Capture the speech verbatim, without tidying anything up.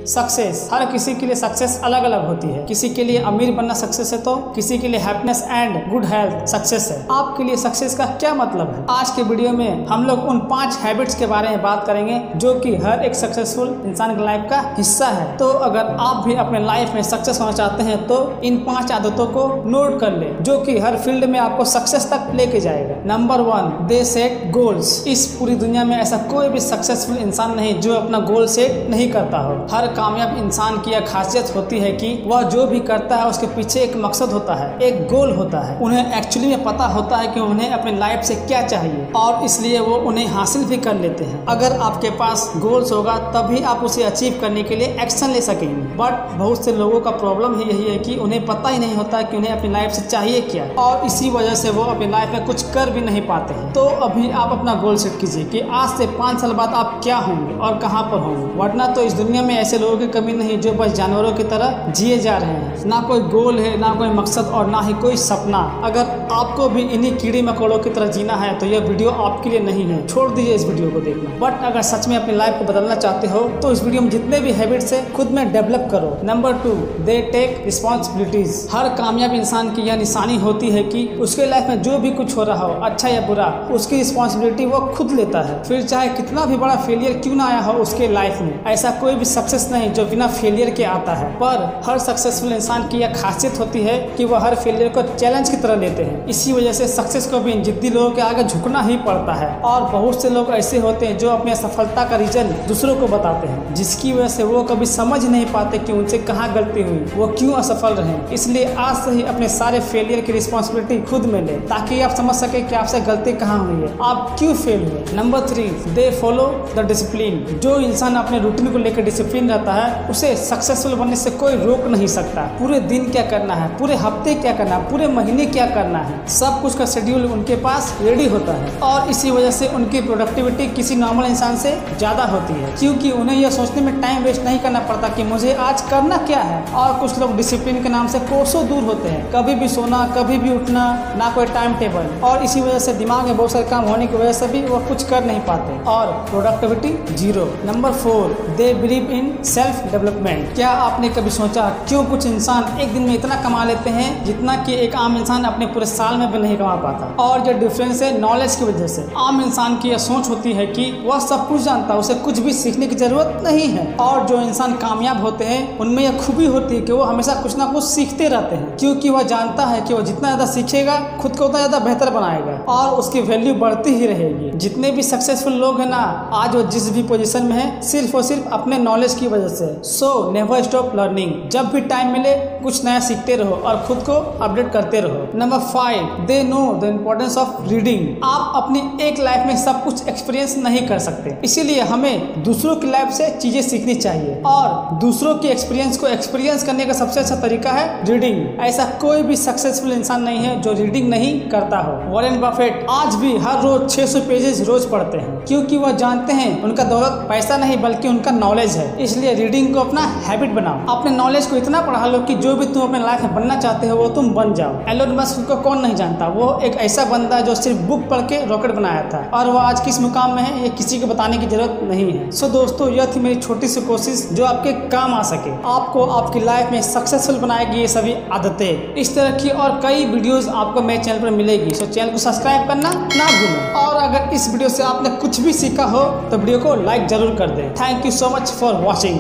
Success. हर किसी के लिए सक्सेस अलग अलग होती है। किसी के लिए अमीर बनना सक्सेस है तो किसी के लिए happiness and good health success है। आपके लिए सक्सेस का क्या मतलब है? आज के वीडियो में हम लोग उन पांच हैबिट्स के बारे में बात करेंगे जो कि हर एक सक्सेसफुल इंसान की लाइफ का हिस्सा है। तो अगर आप भी अपने लाइफ में सक्सेस होना चाहते हैं तो इन पांच आदतों को नोट कर ले जो कि हर फील्ड में आपको सक्सेस तक लेके जाएगा। Number one, they set goals. इस पूरी दुनिया में ऐसा कोई भी सक्सेसफुल इंसान नहीं जो अपना गोल सेट नहीं करता हो। हर कामयाब इंसान की यह खासियत होती है कि वह जो भी करता है उसके पीछे एक मकसद होता है, एक गोल होता है। उन्हें एक्चुअली में पता होता है कि उन्हें अपनी लाइफ से क्या चाहिए और इसलिए वो उन्हें हासिल भी कर लेते हैं। अगर आपके पास गोल्स होगा तभी आप उसे अचीव करने के लिए एक्शन ले सकेंगे। बट बहुत से लोगों का प्रॉब्लम ही यही है कि उन्हें पता ही नहीं होता कि उन्हें अपनी लाइफ से चाहिए क्या और इसी वजह से वो अपनी लाइफ में कुछ कर भी नहीं पाते हैं। तो अभी आप अपना गोल सेट कीजिए कि आज से पाँच साल बाद आप क्या होंगे और कहाँ पर होंगे। वरना तो इस दुनिया में ऐसे लोगों की कमी नहीं जो बस जानवरों की तरह जिए जा रहे हैं। ना कोई गोल है, ना कोई मकसद और ना ही कोई सपना। अगर आपको भी इन्हीं कीड़े मकोड़ों की तरह जीना है तो यह वीडियो आपके लिए नहीं है, छोड़ दीजिए इस वीडियो को देखना। बट अगर सच में अपनी लाइफ को बदलना चाहते हो तो इस वीडियो में जितने भी हैबिट्स है खुद में डेवलप करो। Number two, they take responsibilities. हर कामयाब इंसान की यह निशानी होती है कि उसके लाइफ में जो भी कुछ हो रहा हो, अच्छा या बुरा, उसकी रिस्पॉन्सिबिलिटी वो खुद लेता है। फिर चाहे कितना भी बड़ा फेलियर क्यों ना आया हो उसके लाइफ में। ऐसा कोई भी सक्सेस नहीं जो बिना फेलियर के आता है। पर हर सक्सेसफुल इंसान की यह खासियत होती है कि वह हर फेलियर को चैलेंज की तरह लेते हैं। इसी वजह से सक्सेस को भी इन जिद्दी लोगों के आगे झुकना ही पड़ता है। और बहुत से लोग ऐसे होते हैं जो अपनी सफलता का रीजन दूसरों को बताते हैं, जिसकी वजह से वो कभी समझ नहीं पाते कि उनसे कहाँ गलती हुई, वो क्यों असफल रहे। इसलिए आज से ही अपने सारे फेलियर की रिस्पॉन्सिबिलिटी खुद में ले ताकि आप समझ सके कि आपसे गलती कहाँ हुई है, आप क्यों फेल हुए। Number three, they follow the discipline. जो इंसान अपने रूटीन को लेकर डिसिप्लिन रहता है उसे सक्सेसफुल बनने से कोई रोक नहीं सकता। पूरे दिन क्या करना है, पूरे हफ्ते क्या करना है, पूरे महीने क्या करना है, सब कुछ का शेड्यूल उनके पास रेडी होता है और इसी वजह से उनकी प्रोडक्टिविटी किसी नॉर्मल इंसान से ज्यादा होती है क्योंकि उन्हें यह सोचने में टाइम वेस्ट नहीं करना पड़ता कि मुझे आज करना क्या है। और कुछ लोग डिसिप्लिन के नाम से कोसों दूर होते हैं, कभी भी सोना, कभी भी उठना, ना कोई टाइम टेबल, और इसी वजह से दिमाग में बहुत सारे काम होने की वजह से भी वो कुछ कर नहीं पाते और productivity zero. Number four, they believe in self development. क्या आपने कभी सोचा क्यों कुछ इंसान एक दिन में इतना कमा लेते हैं जितना कि एक आम इंसान अपने पूरे साल में भी नहीं कमा पाता? और जो डिफरेंस है नॉलेज की वजह से। आम इंसान की यह सोच होती है कि वह सब कुछ जानता है, उसे कुछ भी सीखने की जरूरत नहीं है। और जो इंसान कामयाब होते हैं उनमें यह खूबी होती है कि वो हमेशा कुछ ना कुछ सीखते रहते हैं क्योंकि वह जानता है कि वह जितना ज्यादा सीखेगा खुद को उतना ज्यादा बेहतर बनाएगा और उसकी वैल्यू बढ़ती ही रहेगी। जितने भी सक्सेसफुल लोग हैं ना, आज वो जिस भी पोजीशन में है सिर्फ और सिर्फ अपने नॉलेज की वजह से। So never stop learning. जब भी टाइम मिले कुछ नया सीखते रहो और खुद को अपडेट करते रहो। Number five, they know the importance of reading. आप अपनी एक लाइफ में सब कुछ एक्सपीरियंस नहीं कर सकते, इसीलिए हमें दूसरों की लाइफ से चीजें सीखनी चाहिए और दूसरों के एक्सपीरियंस को एक्सपीरियंस करने का सबसे अच्छा तरीका है रीडिंग। ऐसा कोई भी सक्सेसफुल इंसान नहीं है जो रीडिंग नहीं करता हो। वॉरेन बफेट आज भी हर रोज छह सौ पेजेस रोज पढ़ते हैं क्योंकि वह जानते हैं उनका दौलत पैसा नहीं बल्कि उनका नॉलेज है। इसलिए रीडिंग को अपना हैबिट बनाओ। अपने नॉलेज को इतना पढ़ा लो कि जो भी तुम अपने लाइफ में बनना चाहते हो वो तुम बन जाओ। एलोन मस्क को कौन नहीं जानता, वो एक ऐसा बंदा जो सिर्फ बुक पढ़ के रॉकेट बनाया था और वो आज किस मुकाम में है ये किसी को बताने की जरूरत नहीं है। सो दोस्तों, यह थी मेरी छोटी सी कोशिश जो आपके काम आ सके, आपको आपकी लाइफ में सक्सेसफुल बनाएगी ये सभी आदतें। इस तरह की और कई वीडियोस आपको मेरे चैनल पर मिलेगी। सो चैनल को सब्सक्राइब करना ना भूलें और अगर इस वीडियो से आपने कुछ भी सीखा हो तो वीडियो को लाइक जरूर कर दें। Thank you so much for watching.